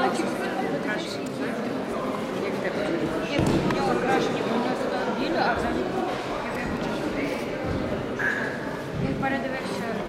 Нет, у меня окрашивание, у меня туда били, а за ним